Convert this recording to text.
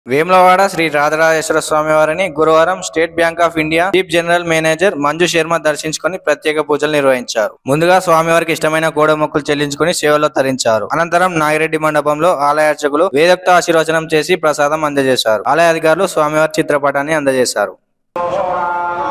వేములవాడ శ్రీ రాజరాజేశ్వర స్వామి వారిని గురువారం State Bank of India chief general manager Manju Sharma దర్శించుకుని ప్రత్యేక పూజలు నిర్వహించారు. ముందుగా స్వామివారికి ఇష్టమైన కోడ మొక్కులు చెల్లించుకుని సేవలో తరించారు. అనంతరం నాగిరెడ్డి మండపంలో ఆలయ అర్చకులు వేదోక్త ఆశీర్వచనం చేసి ప్రసాదం అందజేశారు. ఆలయ అధికారులు స్వామివారి చిత్రపటాన్ని అందజేశారు.